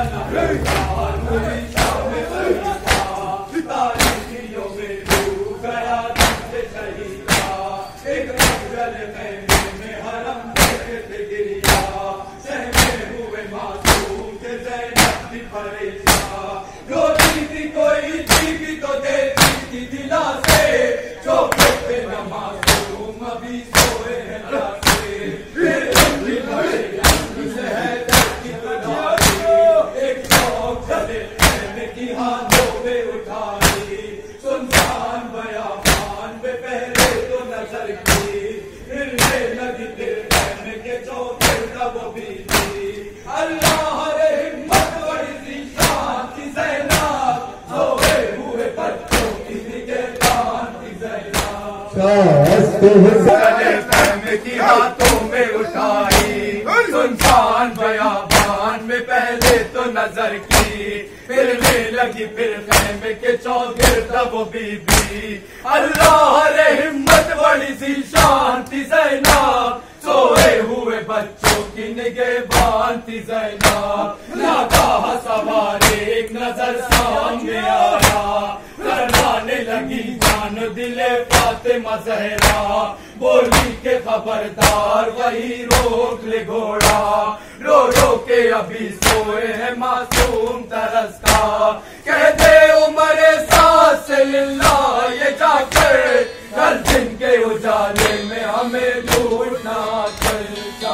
की हाथों में उठाई सुनसान बयाबान में पहले तो नजर की, फिरने लगी फिर खैमे के चौगिर्द वो बीबी। अल्लाह रे हिम्मत बड़ी सी शांति ज़ैनब, सोए हुए बच्चों की निगहबान थी ज़ैनब। नागाह सवार एक नजर सामने आया, करवाने लगी जान दिले फातिमा ज़हरा। बोली के खबरदार वही रोक ले घोड़ा, रो रो के अभी सोए है मासूम तरस का। कह दे उमरे सास से लिल्ला ये जाकर, कल दिन के उजाले में हमें लूटना चलता।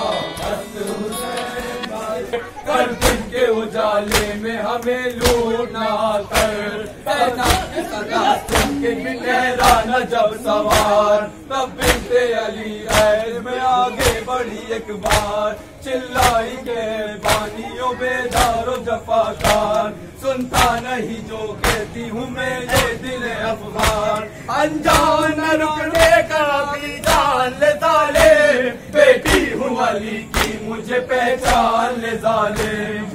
कल दिन के उजाले में हमें लूटना कर, ठहरा न जब सवार तब बिनते अली ऐद में आगे बढ़ी एक बार। चिल्लाई के बानियों बेदारो जफाकार, सुनता नहीं जो कहती हूँ मैं ये दिल अफगान। अनजान रुकने का भी जान ले जाले, बेटी हूँ अली की मुझे पहचान ले जाले।